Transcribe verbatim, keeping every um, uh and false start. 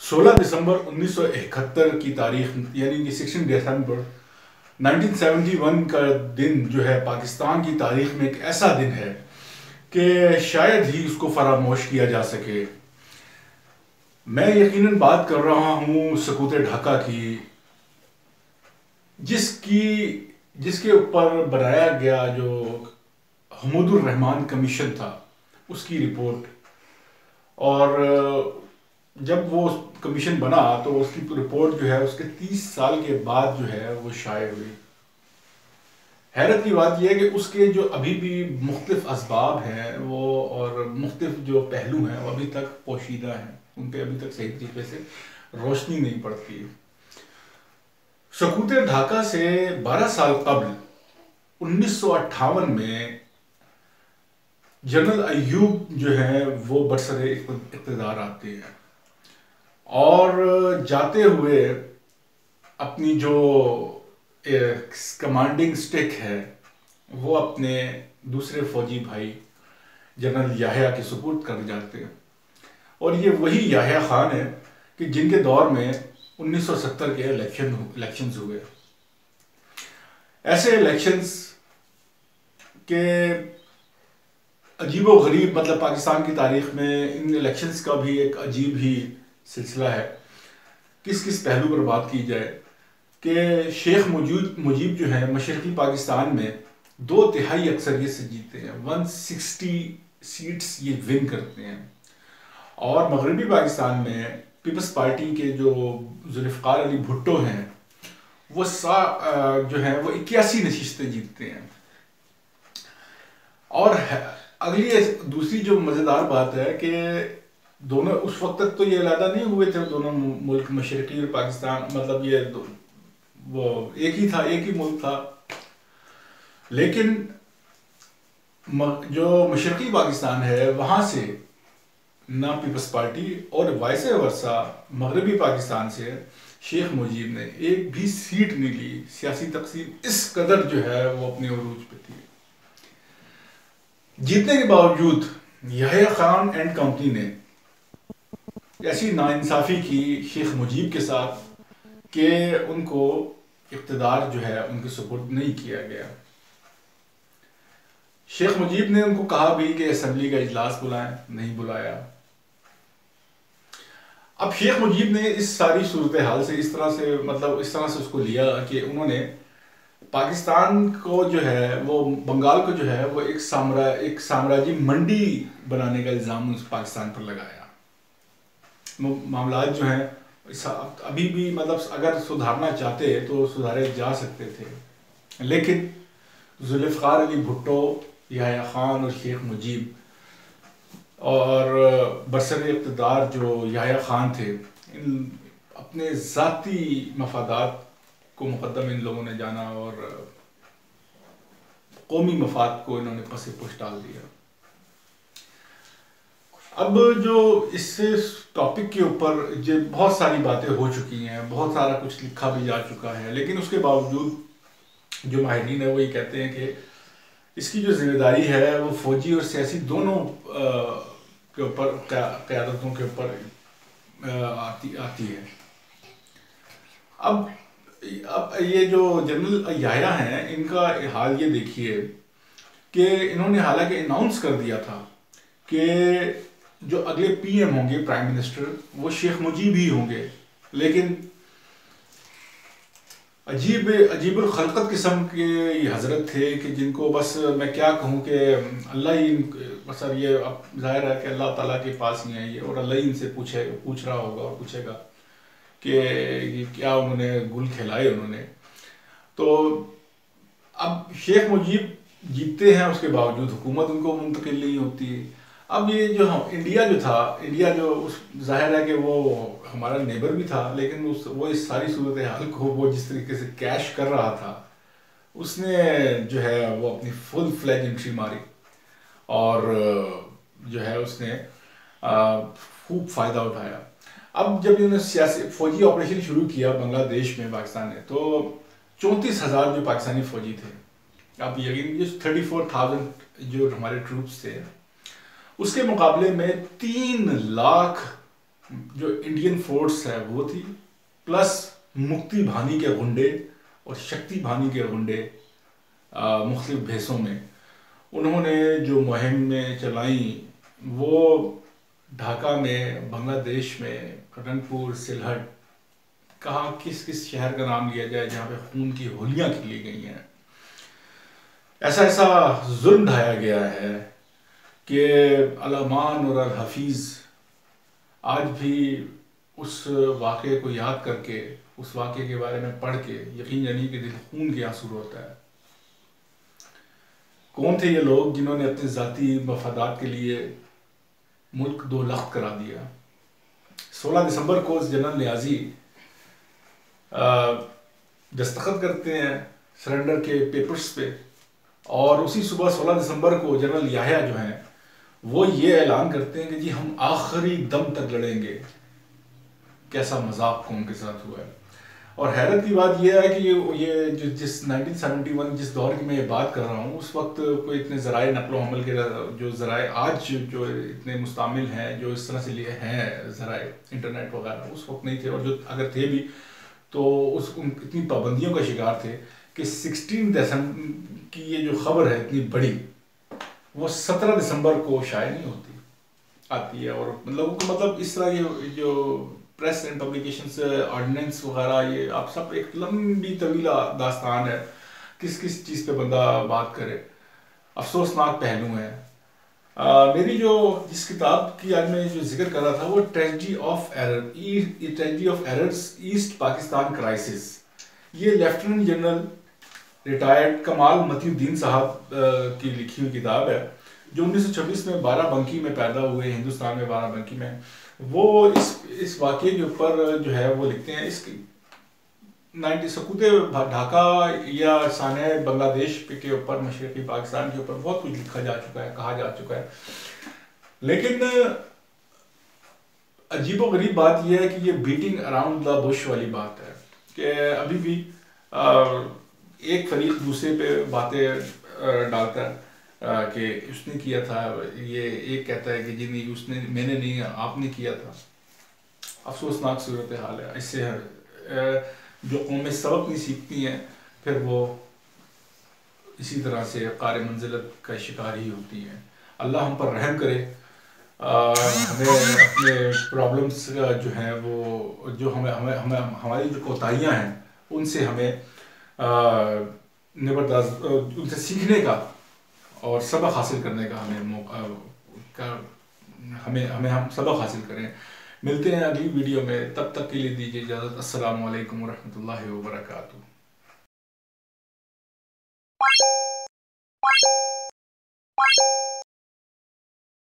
سولہ دسمبر انیس سو اکہتر کی تاریخ یعنی کہ سکسٹین دسمبر نائنٹین سیونٹی ون کا دن جو ہے پاکستان کی تاریخ میں ایک ایسا دن ہے کہ شاید ہی اس کو فراموش کیا جا سکے۔ میں یقیناً بات کر رہا ہوں سقوط ڈھاکہ کی، جس کی جس کے اوپر بنایا گیا جو حمود الرحمن کمیشن تھا اس کی رپورٹ، اور جب وہ کمیشن بنا تو اس کی رپورٹ جو ہے اس کے تیس سال کے بعد جو ہے وہ شائع ہوئی۔ حیرت کی بات یہ ہے کہ اس کے جو ابھی بھی مختلف اسباب ہیں وہ اور مختلف جو پہلو ہیں وہ ابھی تک پوشیدہ ہیں، ان پہ ابھی تک صحیح طریقے سے روشنی نہیں پڑتی۔ سقوط ڈھاکہ سے بارہ سال قبل انیس سو اٹھاون میں جنرل ایوب جو ہے وہ برسر اقتدار آتے ہیں اور جاتے ہوئے اپنی جو کمانڈنگ سٹک ہے وہ اپنے دوسرے فوجی بھائی جنرل یحییٰ کے سپرد کر جاتے ہیں، اور یہ وہی یحییٰ خان ہے کہ جن کے دور میں انیس سو ستر کے الیکشن الیکشنز ہوئے۔ ایسے الیکشنز کے عجیب و غریب مطلب پاکستان کی تاریخ میں ان الیکشنز کا بھی ایک عجیب ہی سلسلہ ہے۔ کس کس پہلو پر بات کی جائے کہ شیخ مجید مجیب جو ہے مشرقی پاکستان میں دو تہائی اکثریت سے جیتے ہیں، ون سکسٹی سیٹس یہ ون کرتے ہیں، اور مغربی پاکستان میں پیپلز پارٹی کے جو ذوالفقار علی بھٹو ہیں وہ سا جو ہیں وہ اکیاسی نشستیں جیتتے ہیں۔ اور اگلی دوسری جو مزیدار بات ہے کہ دونوں اس وقت تک تو یہ علیحدہ نہیں ہوئے تھے دونوں ملک، مشرقی اور پاکستان، مطلب یہ وہ ایک ہی تھا، ایک ہی ملک تھا، لیکن جو مشرقی پاکستان ہے وہاں سے نہ پیپلز پارٹی اور وائس ورثہ مغربی پاکستان سے شیخ مجیب نے ایک بھی سیٹ نہیں لی۔ سیاسی تقسیم اس قدر جو ہے وہ اپنے عروج پہ تھی۔ جیتنے کے باوجود یحییٰ خان اینڈ کمپنی نے ایسی ناانصافی کی شیخ مجیب کے ساتھ کہ ان کو اقتدار جو ہے ان کے سپرد نہیں کیا گیا۔ شیخ مجیب نے ان کو کہا بھی کہ اسمبلی کا اجلاس بلائیں، نہیں بلایا۔ اب شیخ مجیب نے اس ساری صورتحال سے اس طرح سے مطلب اس طرح سے اس کو لیا کہ انہوں نے پاکستان کو جو ہے وہ بنگال کو جو ہے وہ ایک سامرا ایک سامراجی منڈی بنانے کا الزام پاکستان پر لگایا۔ معاملات جو ہیں ابھی بھی مطلب اگر سدھارنا چاہتے تو سدھارے جا سکتے تھے، لیکن ذوالفقار علی بھٹو، یحییٰ خان اور شیخ مجیب اور برسر اقتدار جو یحییٰ خان تھے، ان اپنے ذاتی مفادات کو مقدم ان لوگوں نے جانا اور قومی مفاد کو انہوں نے پس پش ڈال دیا۔ اب جو اس سے ٹاپک کے اوپر جو بہت ساری باتیں ہو چکی ہیں، بہت سارا کچھ لکھا بھی جا چکا ہے، لیکن اس کے باوجود جو ماہرین ہیں وہ یہ کہتے ہیں کہ اس کی جو ذمہ داری ہے وہ فوجی اور سیاسی دونوں کے اوپر قیادتوں کے اوپر آتی آتی ہے۔ اب اب یہ جو جنرل یحییٰ ہیں ان کا حال یہ دیکھیے کہ انہوں نے حالانکہ اناؤنس کر دیا تھا کہ جو اگلے پی ایم ہوں گے، پرائم منسٹر، وہ شیخ مجیب ہی ہوں گے، لیکن عجیب عجیب الخلقت قسم کے یہ حضرت تھے کہ جن کو بس میں کیا کہوں کہ اللہ ہی بس اب یہ اب ظاہر ہے کہ اللہ تعالیٰ کے پاس ہی ہیں یہ، اور اللہ ہی ان سے پوچھے پوچھ رہا ہوگا اور پوچھے گا کہ کیا انہوں نے گل کھلائے انہوں نے۔ تو اب شیخ مجیب جیتتے ہیں، اس کے باوجود حکومت ان کو منتقل نہیں ہوتی۔ اب یہ جو انڈیا جو تھا انڈیا جو اس ظاہر ہے کہ وہ ہمارا نیبر بھی تھا، لیکن اس وہ اس ساری صورتحال کو وہ جس طریقے سے کیش کر رہا تھا، اس نے جو ہے وہ اپنی فل فلیج انٹری ماری اور جو ہے اس نے خوب فائدہ اٹھایا۔ اب جب انہوں نے سیاسی فوجی آپریشن شروع کیا بنگلہ دیش میں پاکستان نے، تو چونتیس ہزار جو پاکستانی فوجی تھے، اب یقین جو تھرٹی فور تھاؤزینڈ جو ہمارے ٹروپس تھے، اس کے مقابلے میں تین لاکھ جو انڈین فورس ہے وہ تھی، پلس مکتی بھانی کے غنڈے اور شکتی بھانی کے غنڈے مختلف بھیسوں میں، انہوں نے جو مہم میں چلائیں وہ ڈھاکہ میں، بنگلہ دیش میں، رنگپور، سلہٹ، کہاں کس کس شہر کا نام لیا جائے جہاں پہ خون کی ہولیاں کھیلی گئی ہیں. ایسا ایسا ظلم ڈھایا گیا ہے کہ الامان اور الحفیظ آج بھی اس واقعے کو یاد کر کے، اس واقعے کے بارے میں پڑھ کے یقین جانیے کہ دل خون کے آنسو ہوتا ہے. کون تھے یہ لوگ جنہوں نے اپنے ذاتی مفادات کے لیے ملک دو لخت کرا دیا؟ سولہ دسمبر کو جنرل نیازی دستخط کرتے ہیں سرنڈر کے پیپرز پہ، اور اسی صبح سولہ دسمبر کو جنرل یحییٰ جو ہیں وہ یہ اعلان کرتے ہیں کہ جی ہم آخری دم تک لڑیں گے. کیسا مذاق قوم کے ساتھ ہوا ہے. اور حیرت کی بات یہ ہے کہ یہ جو جس نائنٹین سیونٹی ون جس دور کی میں بات کر رہا ہوں، اس وقت کوئی اتنے ذرائع نقل و حمل کے جو ذرائع آج جو اتنے مستعمل ہیں، جو اس طرح سے لیے ہیں ذرائع انٹرنیٹ وغیرہ، اس وقت نہیں تھے. اور جو اگر تھے بھی تو اس اتنی پابندیوں کا شکار تھے کہ سکسٹین دسمبر کی یہ جو خبر ہے اتنی بڑی، وہ سترہ دسمبر کو شائع نہیں ہوتی آتی ہے. اور مطلب مطلب اس طرح یہ جو پریس اینڈ پبلیکیشنز آرڈیننس وغیرہ، یہ آپ سب ایک لمبی طویلہ داستان ہے، کس کس چیز پہ بندہ بات کرے. افسوسناک پہلو ہیں. میری جو جس کتاب کی آج میں جو ذکر کر رہا تھا وہ tragedy of error tragedy of errors east Pakistan crisis. یہ lieutenant general retired Kamal Matinuddin صاحب کی لکھی ہوئی کتاب ہے، جو انیس سو چھبیس میں بارہ بنکی میں پیدا ہوئے، ہندوستان میں بارہ بنکی میں. وہ اس اس واقعے کے اوپر جو ہے وہ لکھتے ہیں. اس کی نائنٹی سکوت ڈھاکہ یا سانحہ بنگلہ دیش کے اوپر، مشرقی پاکستان کے اوپر بہت کچھ لکھا جا چکا ہے، کہا جا چکا ہے. لیکن عجیب و غریب بات یہ ہے کہ یہ بیٹنگ اراؤنڈ دا بش والی بات ہے کہ ابھی بھی ایک فریق دوسرے پہ باتیں ڈالتا ہے کہ اس نے کیا تھا، یہ ایک کہتا ہے کہ جی نہیں اس نے، میں نے نہیں، آپ نے کیا تھا. افسوسناک صورتحال ہے. اس سے جو قومیں سبق نہیں سیکھتی ہیں پھر وہ اسی طرح سے قار منزلت کا شکار ہی ہوتی ہیں. اللہ ہم پر رحم کرے، ہمیں اپنے پرابلمس جو ہیں وہ جو ہمیں ہمیں ہمیں ہماری جو کوتاہیاں ہیں ان سے ہمیں نبرداز ان سے سیکھنے کا اور سبق حاصل کرنے کا ہمیں موقع کا ہمیں ہمیں ہم سبق حاصل کریں. ملتے ہیں اگلی ویڈیو میں، تب تک کے لیے دیجیے اجازت. السلام علیکم ورحمۃ اللہ وبرکاتہ.